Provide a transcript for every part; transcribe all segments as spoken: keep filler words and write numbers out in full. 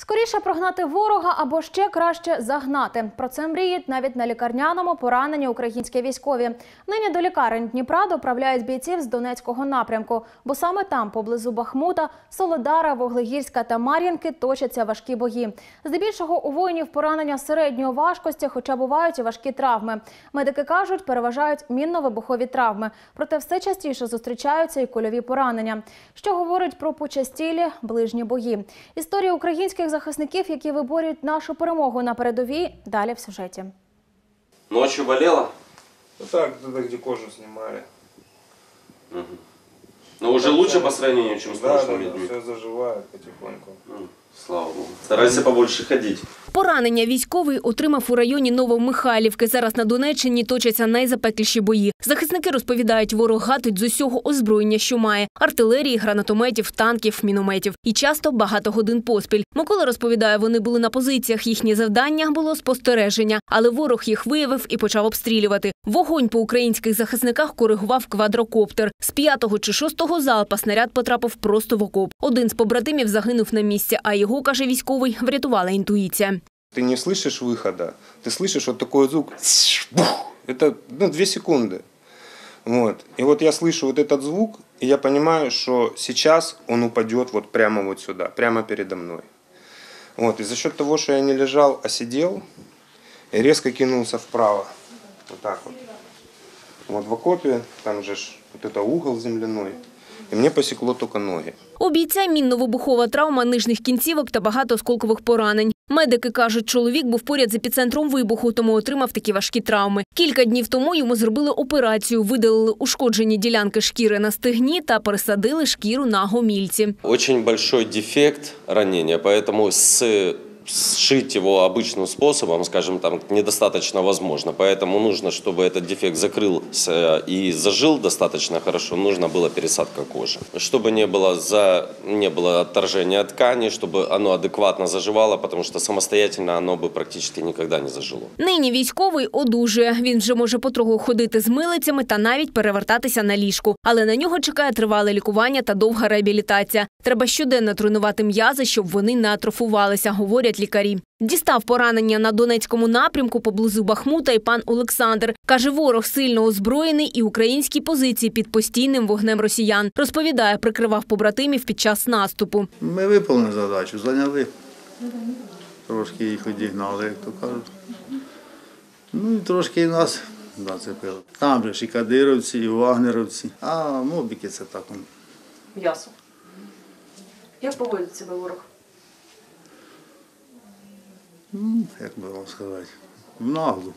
Скоріше прогнати ворога або ще краще загнати. Про це мріють навіть на лікарняному поранені українські військові. Нині до лікарень Дніпра доправляють бійців з Донецького напрямку, бо саме там, поблизу Бахмута, Солидара, Вуглегірська та Мар'їнки точаться важкі бої. Здебільшого у воїнів поранення середньої важкості, хоча бувають і важкі травми. Медики кажуть, переважають мінно-вибухові травми. Проте все частіше зустрічаються і кульові поранення, що говорить про почастілі ближні бої. Історія українських захисників, які виборюють нашу перемогу на передовій, далі в сюжеті. Ночью болела? Так, туда, где кожу снимали. Угу. Но уже лучше по сравнению, чем с да, прошлыми да, днями? Да, все заживает потихоньку. Ну, слава Богу. Старайся побольше ходить. Поранення військовий отримав у районі Новомихайлівки. Зараз на Донеччині точаться найзапекліші бої. Захисники розповідають, ворог гатить з усього озброєння, що має – артилерії, гранатометів, танків, мінометів. І часто багато годин поспіль. Микола розповідає, вони були на позиціях. Їхнє завдання було спостереження. Але ворог їх виявив і почав обстрілювати. Вогонь по українських захисниках коригував квадрокоптер. З п'ятого чи шостого залпа снаряд потрапив просто в окоп. Один з побратимів загинув на місці, а його, каже військовий, врятувала интуиция. Ты не слышишь выхода, ты слышишь вот такой звук, бух, это ну, две секунды. Вот. И вот я слышу вот этот звук, и я понимаю, что сейчас он упадет вот прямо вот сюда, прямо передо мной. Вот. И за счет того, что я не лежал, а сидел, я резко кинулся вправо. Вот так вот. Вот в окопе, там же ж вот это угол земляной. І мені посікло тільки ноги. У бійця мінно-вибухова травма нижніх кінцівок та багато осколкових поранень. Медики кажуть, чоловік був поряд з епіцентром вибуху, тому отримав такі важкі травми. Кілька днів тому йому зробили операцію, видалили ушкоджені ділянки шкіри на стегні та пересадили шкіру на гомільці. Дуже великий дефект ранення, тому з сшить его обычным способом, скажем, там, недостаточно возможно. Поэтому нужно, чтобы этот дефект закрылся и зажил достаточно хорошо, нужно было пересадка кожи. Чтобы не было, за, не было отторжения ткани, чтобы оно адекватно заживало, потому что самостоятельно оно бы практически никогда не зажило. Нині військовий одужує. Він вже може потроху ходити з милицями та навіть перевертатися на ліжку. Але на нього чекає тривале лікування та довга реабілітація. Треба щоденно тренувати м'язи, щоб вони не атрофувалися, говорять лікарі. Дістав поранення на Донецькому напрямку поблизу Бахмута і пан Олександр. Каже, ворог сильно озброєний і українські позиції під постійним вогнем росіян. Розповідає, прикривав побратимів під час наступу. Ми виповнили задачу, зайняли. Трошки їх одігнали, як то кажуть. Ну і трошки і нас зацепили. Там же ж і кадировці, і вагнеровці. А мобіки це так. М'ясо. Як поводить себе ворог? Ну, як би вам сказати, в наглу.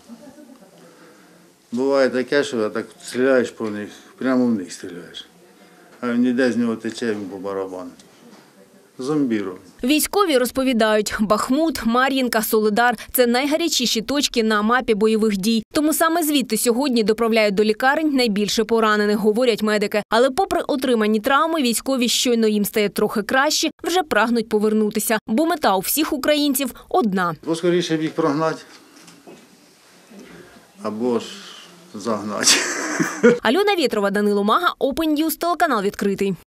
Буває таке, що так стріляєш по них, прямо в них стріляєш. А він іде з нього тече, він по барабану. Зомбіру. Військові розповідають, Бахмут, Мар'їнка, Солидар – це найгарячіші точки на мапі бойових дій. Тому саме звідти сьогодні доправляють до лікарень найбільше поранених, говорять медики. Але попри отримані травми, військові, щойно їм стає трохи краще, вже прагнуть повернутися. Бо мета у всіх українців одна. Поскоріше б їх прогнати, або ж загнати. Альона Вєтрова, Данило Мага, Open News, телеканал «Відкритий».